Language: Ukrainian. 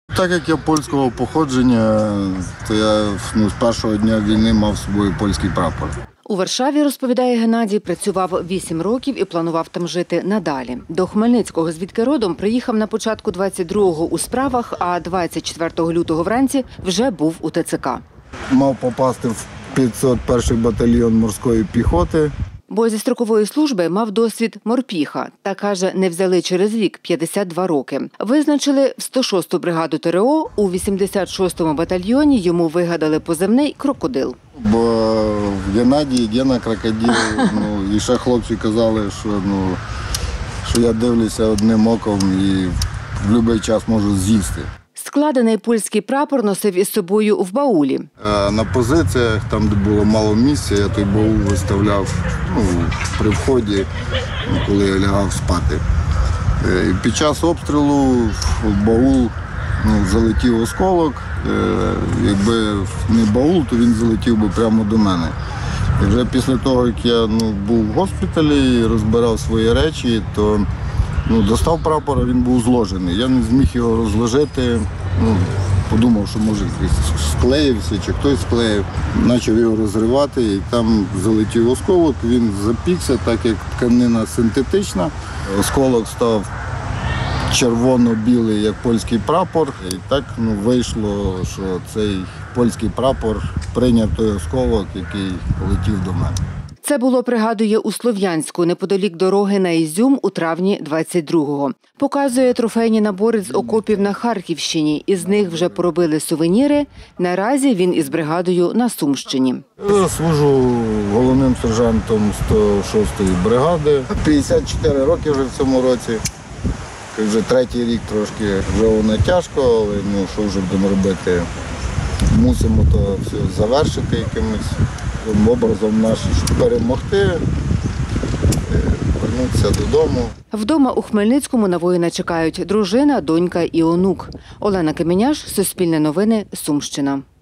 Так як я польського походження, то я з першого дня війни мав з собою польський прапор. У Варшаві, розповідає Геннадій, працював 8 років і планував там жити надалі. До Хмельницького, звідки родом, приїхав на початку 22-го у справах, а 24 лютого вранці вже був у ТЦК. Мав попасти в 501-й батальйон морської піхоти. Бо зі строкової служби мав досвід морпіха та, каже, не взяли через вік – 52 роки. Визначили в 106-ту бригаду ТрО, у 86-му батальйоні йому вигадали позивний «Крокодил». Бо Геннадій, Гена Крокодил, і ще хлопці казали, що я дивлюся одним оком і в будь-який час можу з'їсти. Складений польський прапор носив із собою в баулі. На позиціях, там де було мало місця, я той баул виставляв при вході, коли я лягав спати. І під час обстрілу в баул залетів осколок. Якби не баул, то він залетів би прямо до мене. І вже після того, як я був в госпіталі і розбирав свої речі, то достав прапор, а він був зложений. Я не зміг його розложити. Подумав, що може хтось склеївся чи хтось склеїв. Почав його розривати і там залетів осколок, він запікся, так як тканина синтетична. Осколок став червоно-білий, як польський прапор. І так вийшло, що цей польський прапор прийняв той осколок, який летів до мене. Це було, пригадує, у Слов'янську, неподалік дороги на Ізюм у травні 22-го. Показує трофейні набори з окопів на Харківщині. Із них вже поробили сувеніри. Наразі він із бригадою на Сумщині. Я служу головним сержантом 106-ї бригади. 54 роки вже в цьому році. Вже третій рік трошки вже воно тяжко, але що вже будемо робити? Мусимо то все завершити якимось образом нашим, щоб перемогти, повернутися додому. Вдома у Хмельницькому на воїна чекають дружина, донька і онук. Олена Каменяш, Суспільне новини, Сумщина.